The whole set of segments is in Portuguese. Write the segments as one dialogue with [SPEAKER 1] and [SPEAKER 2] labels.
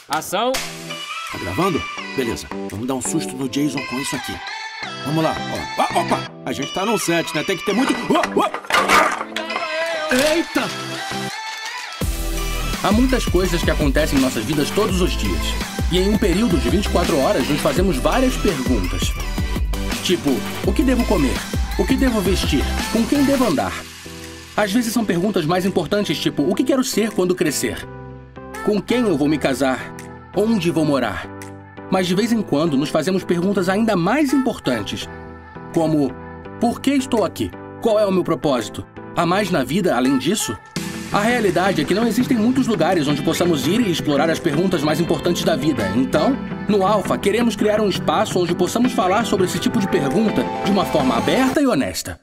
[SPEAKER 1] Ação!
[SPEAKER 2] Tá gravando? Beleza. Vamos dar um susto no Jason com isso aqui. Vamos lá. Ó. Ah, opa! A gente tá num set, né? Tem que ter muito... Eita!
[SPEAKER 3] Há muitas coisas que acontecem em nossas vidas todos os dias. E em um período de 24 horas, nos fazemos várias perguntas. Tipo, o que devo comer? O que devo vestir? Com quem devo andar? Às vezes são perguntas mais importantes, tipo, o que quero ser quando crescer? Com quem eu vou me casar? Onde vou morar? Mas de vez em quando nos fazemos perguntas ainda mais importantes, como, por que estou aqui? Qual é o meu propósito? Há mais na vida além disso? A realidade é que não existem muitos lugares onde possamos ir e explorar as perguntas mais importantes da vida. Então, no Alpha, queremos criar um espaço onde possamos falar sobre esse tipo de pergunta de uma forma aberta e honesta.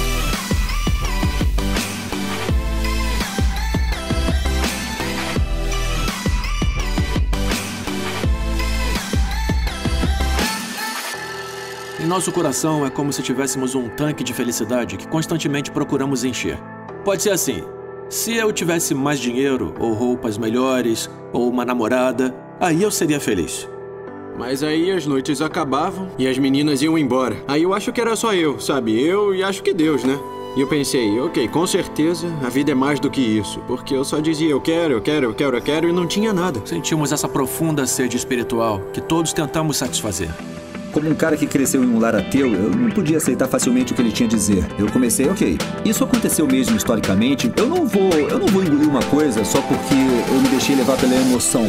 [SPEAKER 2] Em nosso coração é como se tivéssemos um tanque de felicidade que constantemente procuramos encher. Pode ser assim. Se eu tivesse mais dinheiro, ou roupas melhores, ou uma namorada, aí eu seria feliz.
[SPEAKER 4] Mas aí as noites acabavam e as meninas iam embora. Aí eu acho que era só eu, sabe? Eu e acho que Deus, né? E eu pensei, ok, com certeza a vida é mais do que isso. Porque eu só dizia eu quero e não tinha nada.
[SPEAKER 2] Sentimos essa profunda sede espiritual que todos tentamos satisfazer.
[SPEAKER 5] Como um cara que cresceu em um lar ateu, eu não podia aceitar facilmente o que ele tinha a dizer. Eu comecei, ok, isso aconteceu mesmo historicamente. Eu não vou engolir uma coisa só porque eu me deixei levar pela emoção.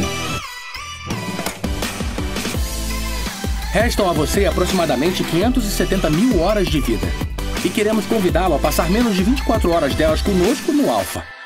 [SPEAKER 3] Restam a você aproximadamente 570 mil horas de vida. E queremos convidá-lo a passar menos de 24 horas delas conosco no Alpha.